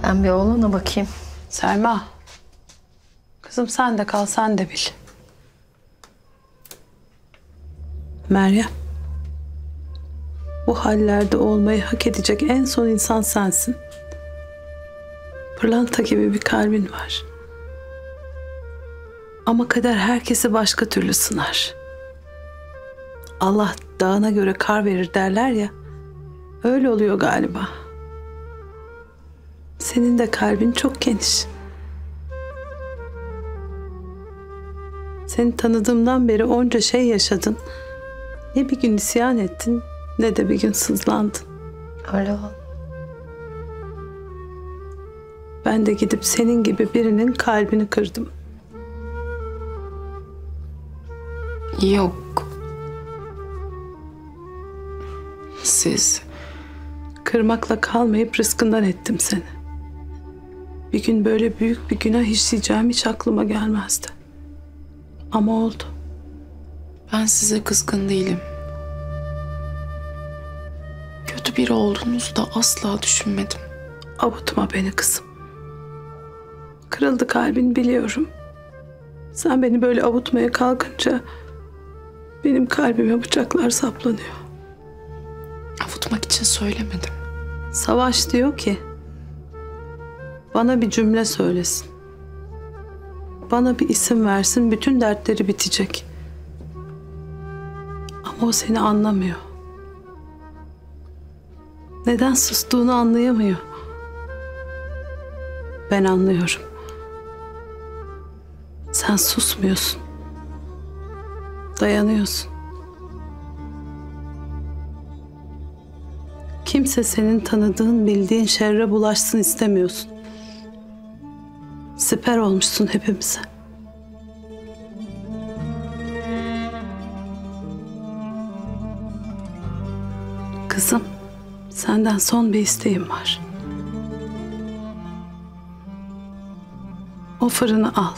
Ben bir oğluna bakayım. Selma. Kızım sen de kal, sen de bil. Meryem. Bu hallerde olmayı hak edecek en son insan sensin. Pırlanta gibi bir kalbin var. Ama kader herkesi başka türlü sınar. Allah dağına göre kar verir derler ya. Öyle oluyor galiba. Senin de kalbin çok geniş. Seni tanıdığımdan beri onca şey yaşadın. Ne bir gün isyan ettin, ne de bir gün sızlandın. Öyle oldu. Ben de gidip senin gibi birinin kalbini kırdım. Yok. Siz... Kırmakla kalmayıp rızkından ettim seni. Bir gün böyle büyük bir günah işleyeceğim hiç aklıma gelmezdi. Ama oldu. Ben size kızgın değilim. Kötü biri olduğunuzu da asla düşünmedim. Avutma beni kızım. Kırıldı kalbin biliyorum. Sen beni böyle avutmaya kalkınca benim kalbime bıçaklar saplanıyor. Avutmak için söylemedim. Savaş diyor ki bana bir cümle söylesin. Bana bir isim versin, bütün dertleri bitecek. Ama o seni anlamıyor. Neden sustuğunu anlayamıyor. Ben anlıyorum. Sen susmuyorsun. Dayanıyorsun. Kimse senin tanıdığın, bildiğin şerre bulaşsın istemiyorsun. Siper olmuşsun hepimize. Kızım, senden son bir isteğim var. O fırını al.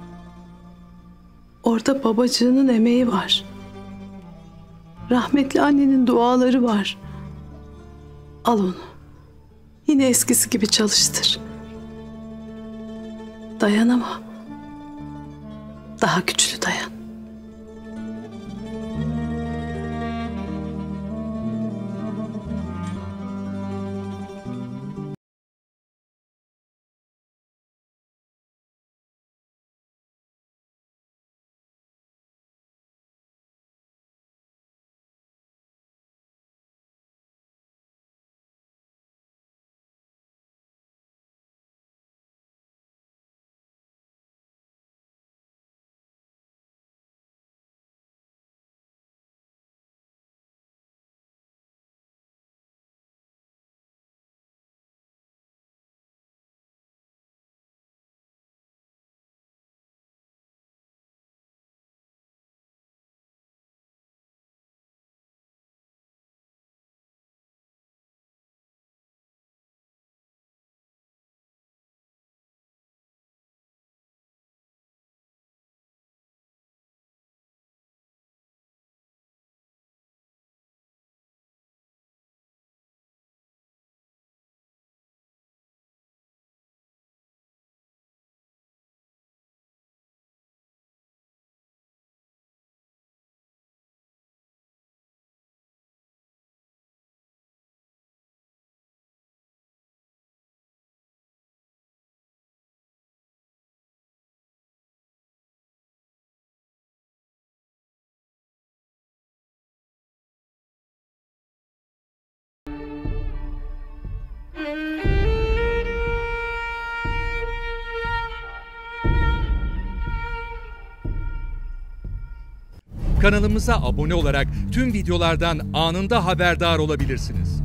Orada babacığının emeği var. Rahmetli annenin duaları var. Al onu. Yine eskisi gibi çalıştır. Dayan ama daha güçlü dayan. Kanalımıza abone olarak tüm videolardan anında haberdar olabilirsiniz.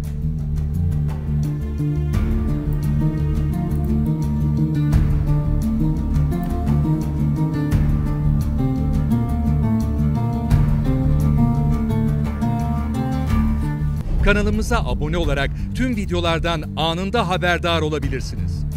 Kanalımıza abone olarak tüm videolardan anında haberdar olabilirsiniz.